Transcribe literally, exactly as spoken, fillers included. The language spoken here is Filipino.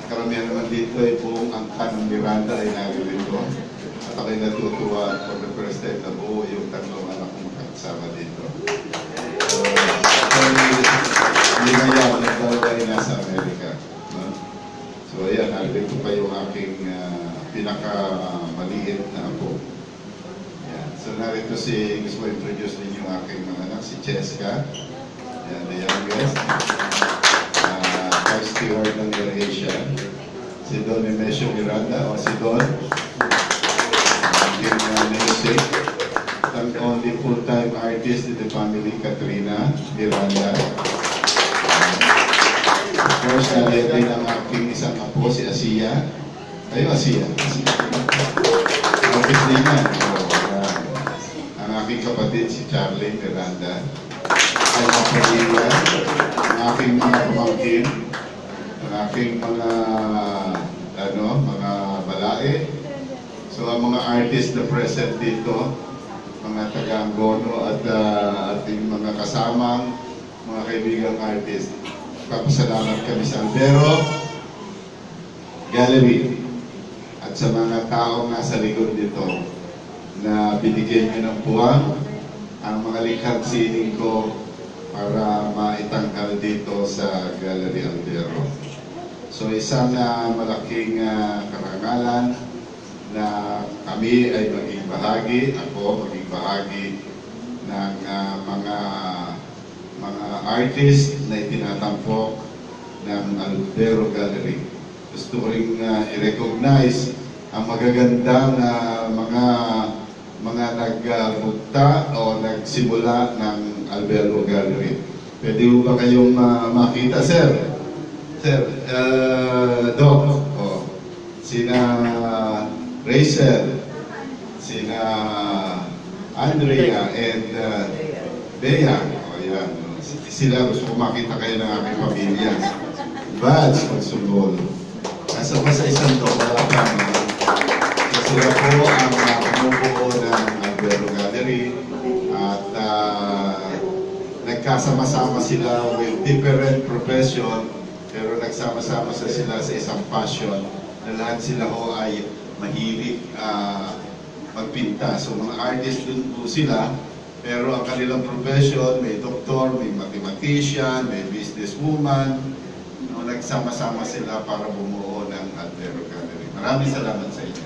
karamihan naman dito ay buong angka ng Miranda ay naririto. At ako'y natutuwa for the first time na buo yung tatlong anak ko makakasama dito. So, hindi na yan, nagdalawa ay nasa Amerika. No? So, ayan, naririto pa yung aking uh, pinaka-maliit na apo. Ayan. So, narito si, gusto ko introduce din yung aking mga anak, si Cheska. Ayan, the youngest. Uh, Vice Steward ng Asia. Si Don Nemesio Miranda, o si Don. Aking uh, Nemesio. Ang only full-time artist in the family, Katrina Miranda. Of course, naliyan din ang aking isang apo, si Asia. Kayo, Asia. Artist din yan. So, uh, ang aking kapatid, si Charlie Miranda. Ang mga pamilya, ang aking mga pamangkin, ang aking mga, ano, mga balae. So, ang mga artist na present dito, mga taga-Angono at uh, ating mga kasamang, mga kaibigang artist. Papasalamat kami sa Alvero Gallery at sa mga taong nasa likod dito na binigyan nyo ng buwang ang mga likhang sining ko para maitanggal dito sa Galeria Alvero. So isang uh, malaking uh, karangalan na kami ay maging bahagi, ako maging bahagi ng uh, mga mga artist na itinatampok ng Alvero Gallery. Gusto ko rin uh, i-recognize ang magagandang uh, mga mga nagbukta o nagsimula ng Alvero Gallery. Pwede mo ba kayong uh, makita, sir? Sir, uh, Doc, oh, sina Rachel, sina Andrea, and uh, Bea. O yan. Sila, gusto ko makita kayo ng aking pamilya. Badge, magsumbol. Nasa pa sa isang to, wala pa naman. So, sila po ang uh, bumubuo ng Alvero Gallery. At uh, nagkasama-sama sila with different profession, pero nagsama-sama sa sila sa isang passion na lahat sila ho ay mahilig uh, magpinta. So mga artist dun po sila, pero ang kanilang profession, may doktor, may mathematician, may businesswoman, no, nagsama-sama sila para bumuo ng Alvero Gallery. Maraming salamat sa inyo.